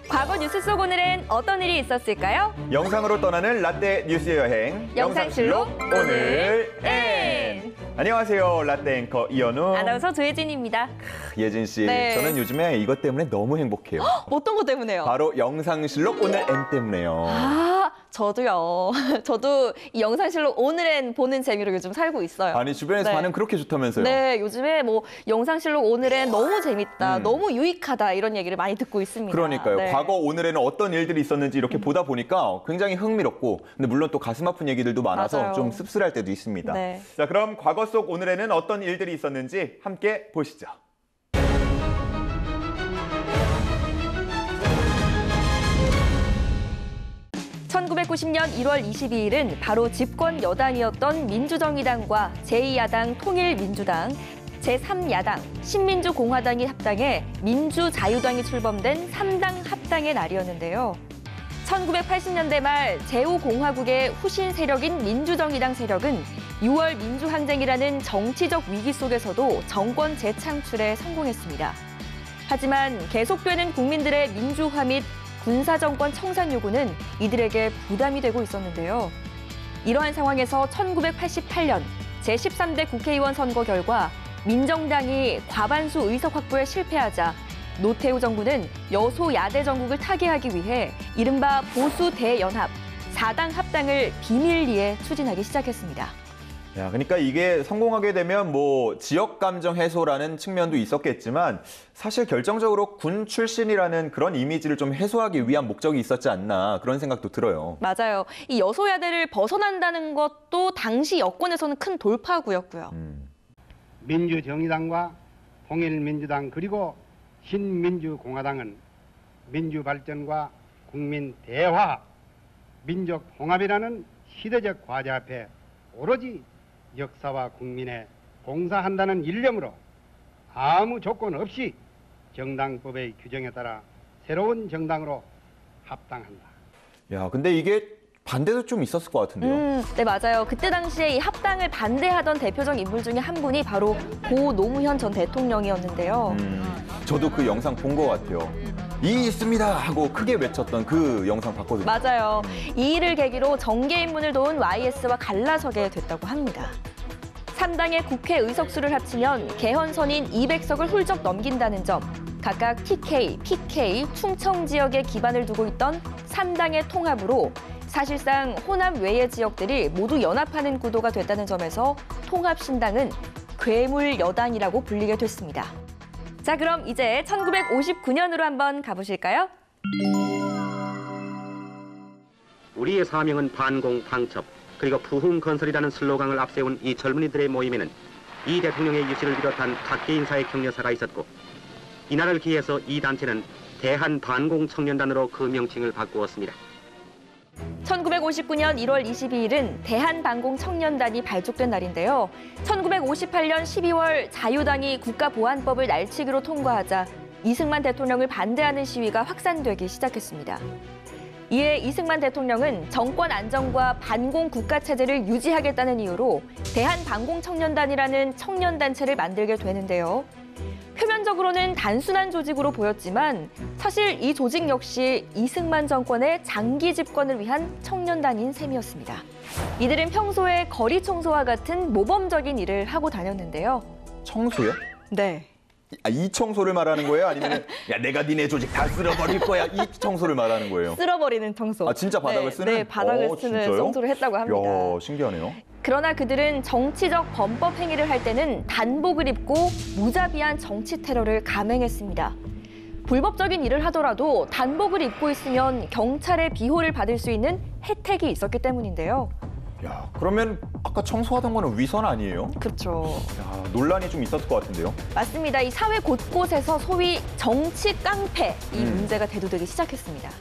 과거 뉴스 속 오늘은 어떤 일이 있었을까요? 영상으로 떠나는 라떼 뉴스 여행 영상실록 오늘 N. 안녕하세요. 라떼 앵커 이현우. 아나운서 조혜진입니다. 예진 씨, 네. 저는 요즘에 이것 때문에 너무 행복해요. 어떤 것 때문에요? 바로 영상실록 오늘 N 때문에요. 아, 저도요. 저도 이 영상실록 오늘은 보는 재미로 요즘 살고 있어요. 아니 주변에서 네. 반응 그렇게 좋다면서요? 네, 요즘에 뭐 영상실록 오늘은 너무 재밌다, 너무 유익하다 이런 얘기를 많이 듣고 있습니다. 그러니까요. 네. 과거 오늘에는 어떤 일들이 있었는지 이렇게 보다 보니까 굉장히 흥미롭고, 근데 물론 또 가슴 아픈 얘기들도 많아서 맞아요. 좀 씁쓸할 때도 있습니다. 네. 자, 그럼 과거 속 오늘에는 어떤 일들이 있었는지 함께 보시죠. 1990년 1월 22일은 바로 집권 여당이었던 민주정의당과 제2야당 통일민주당, 제3야당 신민주공화당이 합당해 민주자유당이 출범된 3당 합당의 날이었는데요. 1980년대 말 제5공화국의 후신 세력인 민주정의당 세력은 6월 민주항쟁이라는 정치적 위기 속에서도 정권 재창출에 성공했습니다. 하지만 계속되는 국민들의 민주화 및 군사정권 청산 요구는 이들에게 부담이 되고 있었는데요. 이러한 상황에서 1988년 제13대 국회의원 선거 결과 민정당이 과반수 의석 확보에 실패하자 노태우 정부는 여소야대 정국을 타개하기 위해 이른바 보수 대연합, 4당 합당을 비밀리에 추진하기 시작했습니다. 야, 그러니까 이게 성공하게 되면 뭐 지역 감정 해소라는 측면도 있었겠지만 사실 결정적으로 군 출신이라는 그런 이미지를 좀 해소하기 위한 목적이 있었지 않나 그런 생각도 들어요. 맞아요. 이 여소야대를 벗어난다는 것도 당시 여권에서는 큰 돌파구였고요. 민주정의당과 통일민주당 그리고 신민주공화당은 민주발전과 국민 대화, 민족 통합이라는 시대적 과제 앞에 오로지 역사와 국민에 봉사한다는 일념으로 아무 조건 없이 정당법의 규정에 따라 새로운 정당으로 합당한다. 야, 근데 이게 반대도 좀 있었을 것 같은데요. 네, 맞아요. 그때 당시에 이 합당을 반대하던 대표적 인물 중에 한 분이 바로 고 노무현 전 대통령이었는데요. 저도 그 영상 본 것 같아요. 이 있습니다 하고 크게 외쳤던 그 영상 봤거든요. 맞아요. 이 일을 계기로 정계 입문을 도운 YS와 갈라서게 됐다고 합니다. 3당의 국회 의석수를 합치면 개헌선인 200석을 훌쩍 넘긴다는 점, 각각 TK, PK, 충청 지역에 기반을 두고 있던 3당의 통합으로 사실상 호남 외의 지역들이 모두 연합하는 구도가 됐다는 점에서 통합신당은 괴물 여당이라고 불리게 됐습니다. 자, 그럼 이제 1959년으로 한번 가보실까요? 우리의 사명은 반공, 방첩, 그리고 부흥 건설이라는 슬로건을 앞세운 이 젊은이들의 모임에는 이 대통령의 유씨를 비롯한 각계 인사의 격려사가 있었고, 이날을 기해서 이 단체는 대한반공청년단으로 그 명칭을 바꾸었습니다. 1959년 1월 22일은 대한반공청년단이 발족된 날인데요. 1958년 12월 자유당이 국가보안법을 날치기로 통과하자 이승만 대통령을 반대하는 시위가 확산되기 시작했습니다. 이에 이승만 대통령은 정권 안정과 반공 국가체제를 유지하겠다는 이유로 대한반공청년단이라는 청년단체를 만들게 되는데요. 표면적으로는 단순한 조직으로 보였지만 사실 이 조직 역시 이승만 정권의 장기 집권을 위한 청년단인 셈이었습니다. 이들은 평소에 거리 청소와 같은 모범적인 일을 하고 다녔는데요. 청소요? 네. 이 청소를 말하는 거예요? 아니면 야 내가 니네 조직 다 쓸어버릴 거야 이 청소를 말하는 거예요? 쓸어버리는 청소. 아 진짜 바닥을 쓰는? 네, 바닥을 쓰는 진짜요? 청소를 했다고 합니다. 야, 신기하네요. 그러나 그들은 정치적 범법 행위를 할 때는 단복을 입고 무자비한 정치 테러를 감행했습니다. 불법적인 일을 하더라도 단복을 입고 있으면 경찰의 비호를 받을 수 있는 혜택이 있었기 때문인데요. 야, 그러면 아까 청소하던 거는 위선 아니에요? 그렇죠. 야, 논란이 좀 있었을 것 같은데요. 맞습니다. 이 사회 곳곳에서 소위 정치 깡패 이 문제가 대두되기 시작했습니다.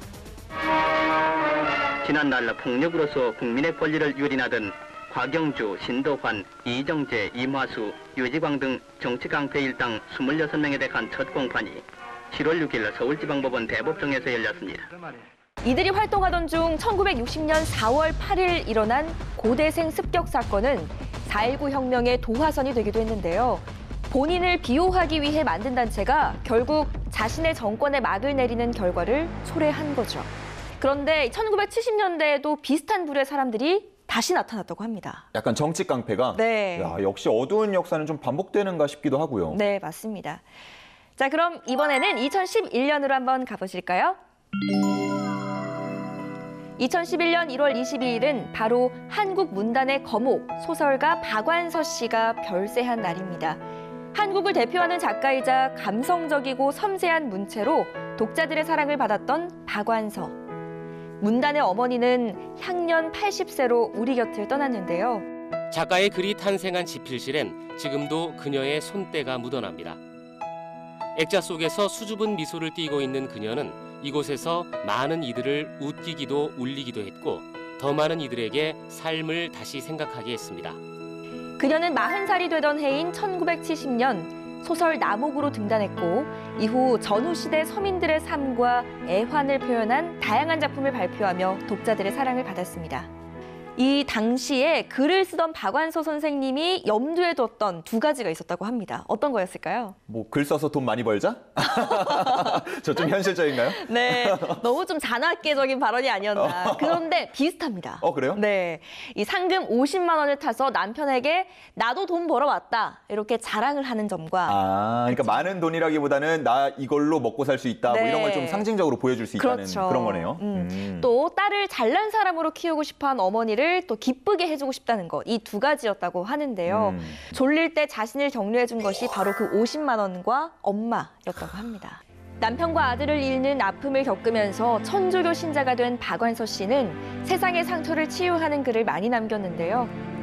지난날 폭력으로서 국민의 권리를 유린하던 곽영주, 신도환, 이정재, 이마수, 유지광 등 정치깡패 일당 26명에 대한 첫 공판이 7월 6일 서울지방법원 대법정에서 열렸습니다. 이들이 활동하던 중 1960년 4월 8일 일어난 고대생 습격 사건은 4.19 혁명의 도화선이 되기도 했는데요. 본인을 비호하기 위해 만든 단체가 결국 자신의 정권에 막을 내리는 결과를 초래한 거죠. 그런데 1970년대에도 비슷한 부류의 사람들이 다시 나타났다고 합니다. 약간 정치 깡패가? 네. 야, 역시 어두운 역사는 좀 반복되는가 싶기도 하고요. 네, 맞습니다. 자, 그럼 이번에는 2011년으로 한번 가보실까요? 2011년 1월 22일은 바로 한국 문단의 거목, 소설가 박완서 씨가 별세한 날입니다. 한국을 대표하는 작가이자 감성적이고 섬세한 문체로 독자들의 사랑을 받았던 박완서. 문단의 어머니는 향년 80세로 우리 곁을 떠났는데요. 작가의 글이 탄생한 지필실엔 지금도 그녀의 손때가 묻어납니다. 액자 속에서 수줍은 미소를 띠고 있는 그녀는 이곳에서 많은 이들을 웃기기도 울리기도 했고 더 많은 이들에게 삶을 다시 생각하게 했습니다. 그녀는 40살이 되던 해인 1970년 소설 나목으로 등단했고 이후 전후시대 서민들의 삶과 애환을 표현한 다양한 작품을 발표하며 독자들의 사랑을 받았습니다. 이 당시에 글을 쓰던 박완서 선생님이 염두에 뒀던 두 가지가 있었다고 합니다. 어떤 거였을까요? 뭐 글 써서 돈 많이 벌자? 저 좀 현실적인가요? 네, 너무 좀 잔악계적인 발언이 아니었나. 그런데 비슷합니다. 그래요? 네, 이 상금 50만 원을 타서 남편에게 나도 돈 벌어왔다 이렇게 자랑을 하는 점과 그러니까 많은 돈이라기보다는 나 이걸로 먹고 살 수 있다. 네. 뭐 이런 걸 좀 상징적으로 보여줄 수 있다는 그렇죠. 그런 거네요. 또 딸을 잘난 사람으로 키우고 싶어한 어머니를 또 기쁘게 해주고 싶다는 것, 이 두 가지였다고 하는데요. 졸릴 때 자신을 격려해준 것이 바로 그 50만 원과 엄마였다고 합니다. 남편과 아들을 잃는 아픔을 겪으면서 천주교 신자가 된 박완서 씨는 세상의 상처를 치유하는 글을 많이 남겼는데요.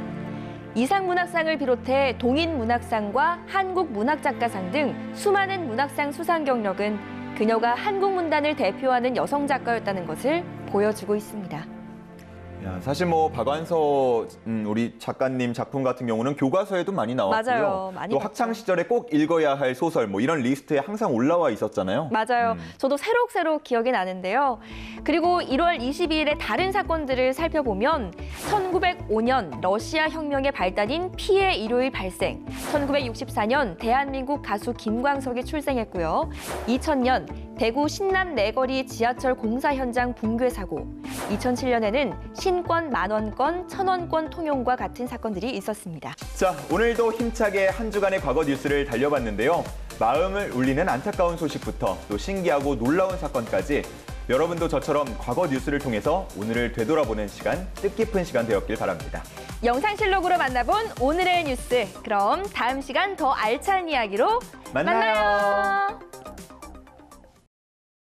이상문학상을 비롯해 동인문학상과 한국문학작가상 등 수많은 문학상 수상 경력은 그녀가 한국 문단을 대표하는 여성 작가였다는 것을 보여주고 있습니다. 야, 사실 뭐 박완서 우리 작가님 작품 같은 경우는 교과서에도 많이 나왔고요. 맞아요. 많이 또 봤죠. 학창 시절에 꼭 읽어야 할 소설 뭐 이런 리스트에 항상 올라와 있었잖아요. 맞아요. 저도 새록새록 기억이 나는데요. 그리고 1월 22일의 다른 사건들을 살펴보면 1905년 러시아 혁명의 발단인 피해 일요일 발생, 1964년 대한민국 가수 김광석이 출생했고요. 2000년 대구 신남 내거리 지하철 공사 현장 붕괴 사고, 2007년에는 신권, 만원권, 천원권 통용과 같은 사건들이 있었습니다. 자, 오늘도 힘차게 한 주간의 과거 뉴스를 달려봤는데요. 마음을 울리는 안타까운 소식부터 또 신기하고 놀라운 사건까지 여러분도 저처럼 과거 뉴스를 통해서 오늘을 되돌아보는 시간, 뜻깊은 시간 되었길 바랍니다. 영상실록으로 만나본 오늘의 뉴스. 그럼 다음 시간 더 알찬 이야기로 만나요.